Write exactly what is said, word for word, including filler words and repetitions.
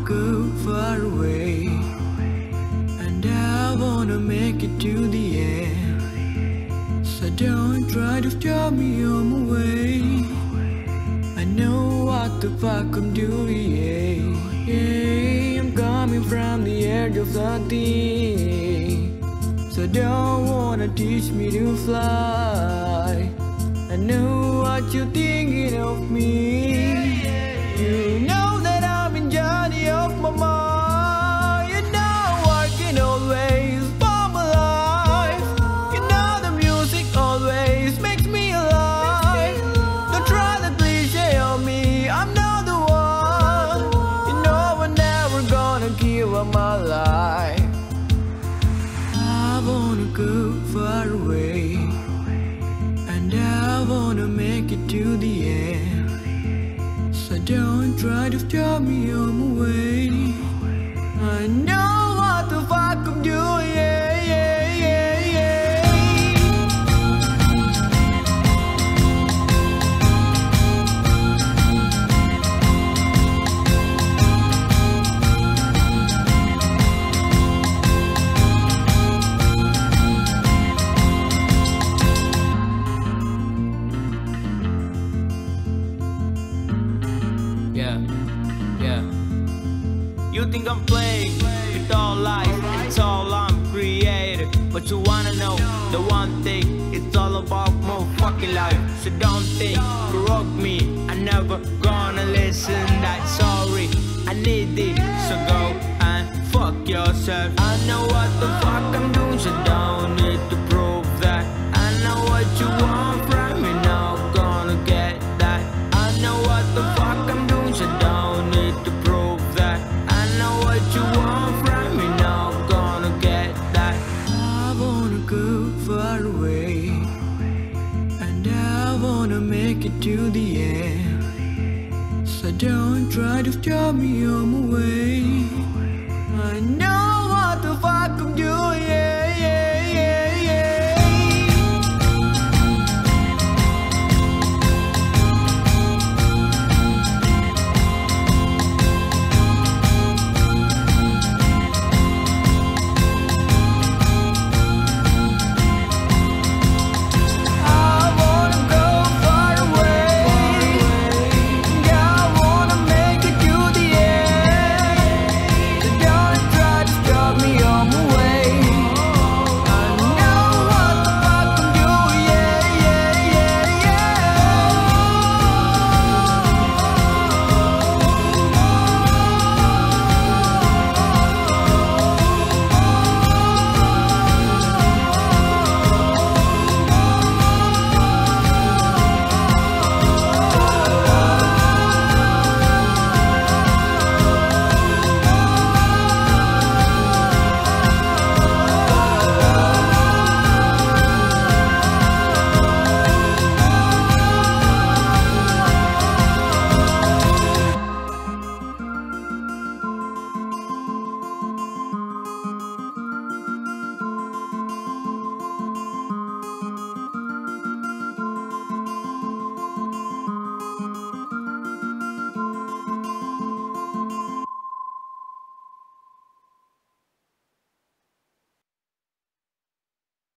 go far away, and I wanna make it to the end. So don't try to stop me on my way. I know what the fuck I'm doing. Yeah, yeah, I'm coming from the edge of nothing. So don't wanna teach me to fly. I know what you're thinking of me. You know that I'm in journey of my mind. You know I'm working always for my life. You know the music always makes me alive. Don't try the cliche on me, I'm not the one. You know I'm never gonna give up my life. I wanna go far away, and I wanna make it to the end. So don't try to stop me on my way. I know what the fuck I'm doing. Yeah, yeah, yeah, yeah. Yeah, yeah. You think I'm playing? It's all lies, it's all I'm creating. But you wanna know the one thing? It's all about more fucking life. So don't think, provoke me. I never gonna listen. That sorry, I need this. So go and fuck yourself. I know what the fuck I'm doing, so don't need to prove that. I know what you want from me, now gonna get that. I know what the fuck I'm doing, so don't need to prove that. I know what you want from me, now gonna get that. I wanna go far away, and I wanna make it to the end. So don't try to stop me on my way. I know what the fuck